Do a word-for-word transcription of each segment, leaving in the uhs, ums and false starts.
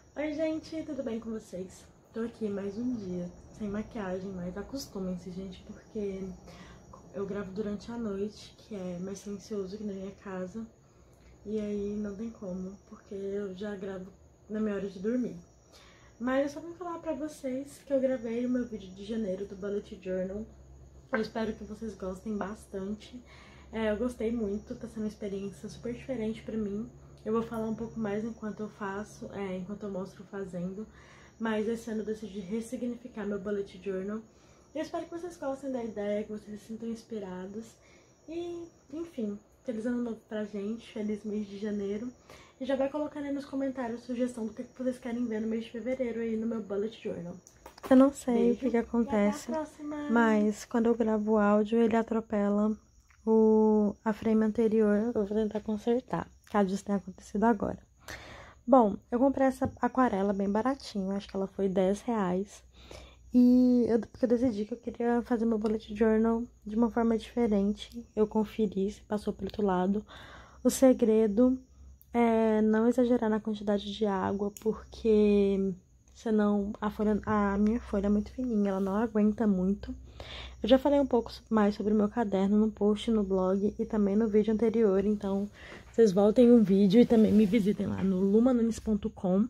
Oi gente, tudo bem com vocês? Tô aqui mais um dia, sem maquiagem, mas acostumem-se, gente, porque eu gravo durante a noite, que é mais silencioso aqui na minha casa, e aí não tem como, porque eu já gravo na minha hora de dormir. Mas eu só vim falar pra vocês que eu gravei o meu vídeo de janeiro do Bullet Journal. Eu espero que vocês gostem bastante. É, eu gostei muito, tá sendo uma experiência super diferente pra mim. Eu vou falar um pouco mais enquanto eu faço, é, enquanto eu mostro fazendo. Mas esse ano eu decidi ressignificar meu Bullet Journal. Eu espero que vocês gostem da ideia, que vocês se sintam inspirados. E, enfim, feliz ano novo pra gente, feliz mês de janeiro. E já vai colocando aí nos comentários sugestão do que vocês querem ver no mês de fevereiro aí no meu Bullet Journal. Eu não sei Beijo, o que que acontece, mas quando eu gravo o áudio, ele atropela o, a frame anterior. Eu vou tentar consertar, caso isso tenha acontecido agora. Bom, eu comprei essa aquarela bem baratinho, acho que ela foi dez reais. E eu, porque eu decidi que eu queria fazer meu bullet journal de uma forma diferente. Eu conferi se passou pro outro lado. O segredo é não exagerar na quantidade de água, porque senão a, folha, a minha folha é muito fininha, ela não aguenta muito. Eu já falei um pouco mais sobre o meu caderno no post no blog e também no vídeo anterior, então vocês voltem um vídeo e também me visitem lá no lumanunes ponto com.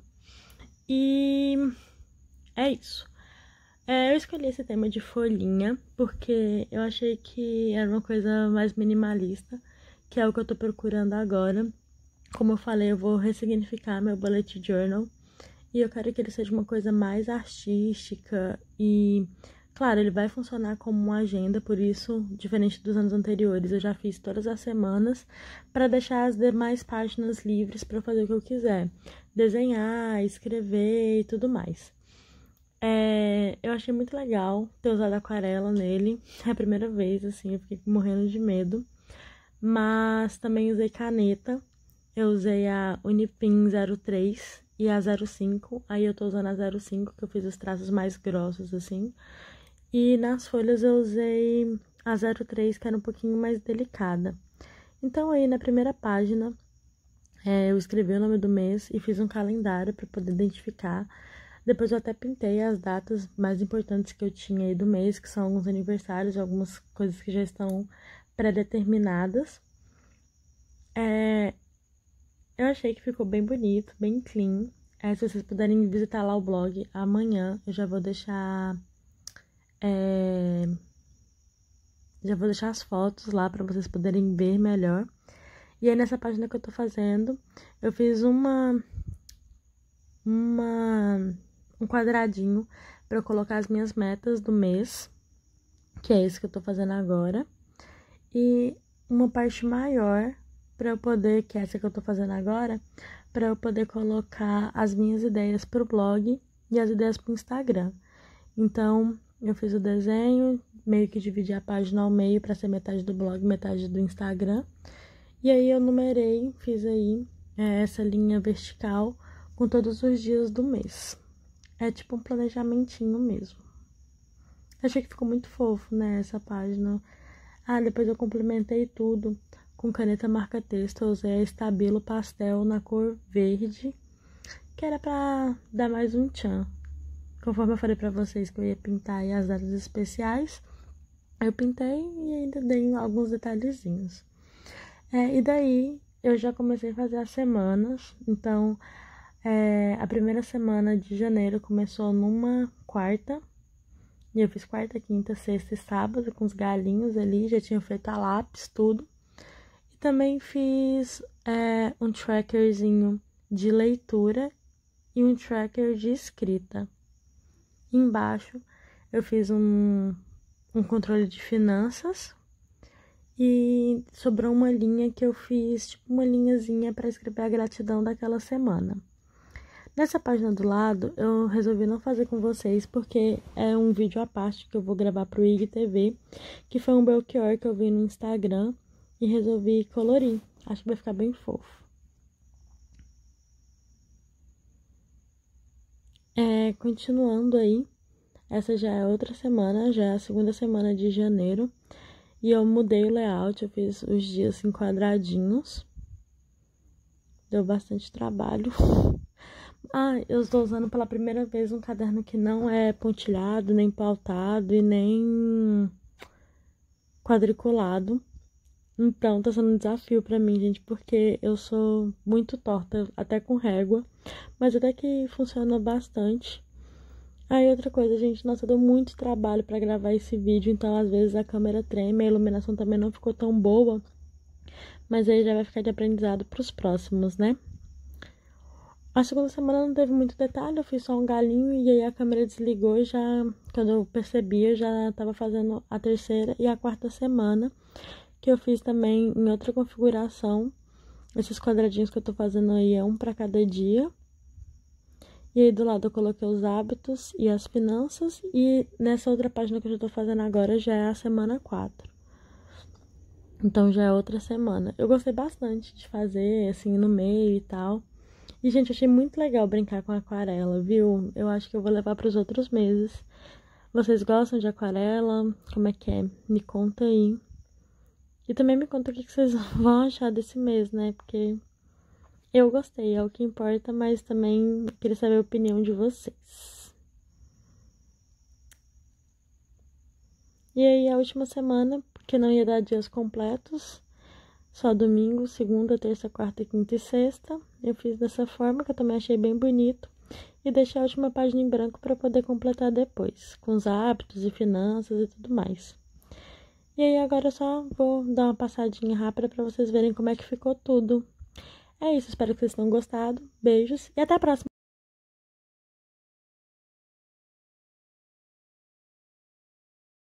E é isso. É, eu escolhi esse tema de folhinha porque eu achei que era uma coisa mais minimalista, que é o que eu tô procurando agora. Como eu falei, eu vou ressignificar meu bullet journal e eu quero que ele seja uma coisa mais artística e, claro, ele vai funcionar como uma agenda, por isso, diferente dos anos anteriores, eu já fiz todas as semanas para deixar as demais páginas livres para fazer o que eu quiser, desenhar, escrever e tudo mais. É, eu achei muito legal ter usado aquarela nele, é a primeira vez, assim, eu fiquei morrendo de medo, mas também usei caneta. Eu usei a Unipin zero três e a zero cinco, aí eu tô usando a zero cinco, que eu fiz os traços mais grossos, assim. E nas folhas eu usei a zero três, que era um pouquinho mais delicada. Então aí na primeira página, é, eu escrevi o nome do mês e fiz um calendário para poder identificar. Depois eu até pintei as datas mais importantes que eu tinha aí do mês, que são alguns aniversários, algumas coisas que já estão pré-determinadas. É... Eu achei que ficou bem bonito, bem clean. É, se vocês puderem visitar lá o blog amanhã, eu já vou deixar... É, já vou deixar as fotos lá para vocês poderem ver melhor. E aí nessa página que eu tô fazendo, eu fiz uma... uma um quadradinho para eu colocar as minhas metas do mês, que é esse que eu tô fazendo agora. E uma parte maior para eu poder, que é essa que eu tô fazendo agora, para eu poder colocar as minhas ideias pro blog e as ideias pro Instagram. Então, eu fiz o desenho, meio que dividi a página ao meio para ser metade do blog, metade do Instagram. E aí eu numerei, fiz aí é, essa linha vertical com todos os dias do mês. É tipo um planejamentinho mesmo. Achei que ficou muito fofo, né, essa página. Ah, depois eu complementei tudo com caneta marca-texto. Eu usei a Stabilo Pastel na cor verde, que era pra dar mais um tchan. Conforme eu falei pra vocês que eu ia pintar aí as datas especiais, eu pintei e ainda dei alguns detalhezinhos. É, e daí, eu já comecei a fazer as semanas. Então, é, a primeira semana de janeiro começou numa quarta. E eu fiz quarta, quinta, sexta e sábado com os galinhos ali. Já tinha feito a lápis, tudo. E também fiz é, um trackerzinho de leitura e um tracker de escrita. Embaixo eu fiz um, um controle de finanças. E sobrou uma linha que eu fiz, tipo uma linhazinha para escrever a gratidão daquela semana. Nessa página do lado, eu resolvi não fazer com vocês, porque é um vídeo à parte que eu vou gravar pro I G T V, que foi um Belchior que eu vi no Instagram e resolvi colorir. Acho que vai ficar bem fofo. É, continuando aí, essa já é outra semana, já é a segunda semana de janeiro. E eu mudei o layout, eu fiz os dias em quadradinhos. Deu bastante trabalho. Ah, eu estou usando pela primeira vez um caderno que não é pontilhado, nem pautado e nem quadriculado. Então, tá sendo um desafio pra mim, gente, porque eu sou muito torta, até com régua, mas até que funciona bastante. Aí, outra coisa, gente, nossa, deu muito trabalho pra gravar esse vídeo, então às vezes a câmera treme, a iluminação também não ficou tão boa, mas aí já vai ficar de aprendizado pros próximos, né? A segunda semana não teve muito detalhe, eu fiz só um galinho e aí a câmera desligou e já, quando eu percebi, eu já tava fazendo a terceira e a quarta semana, que eu fiz também em outra configuração. Esses quadradinhos que eu tô fazendo aí é um pra cada dia. E aí do lado eu coloquei os hábitos e as finanças. E nessa outra página que eu já tô fazendo agora já é a semana quatro. Então já é outra semana. Eu gostei bastante de fazer, assim, no meio e tal. E, gente, eu achei muito legal brincar com aquarela, viu? Eu acho que eu vou levar pros outros meses. Vocês gostam de aquarela? Como é que é? Me conta aí. E também me conta o que vocês vão achar desse mês, né? Porque eu gostei, é o que importa, mas também queria saber a opinião de vocês. E aí, a última semana, porque não ia dar dias completos, só domingo, segunda, terça, quarta, quinta e sexta, eu fiz dessa forma, que eu também achei bem bonito. E deixei a última página em branco para poder completar depois, com os hábitos e finanças e tudo mais. E aí agora eu só vou dar uma passadinha rápida pra vocês verem como é que ficou tudo. É isso, espero que vocês tenham gostado. Beijos e até a próxima!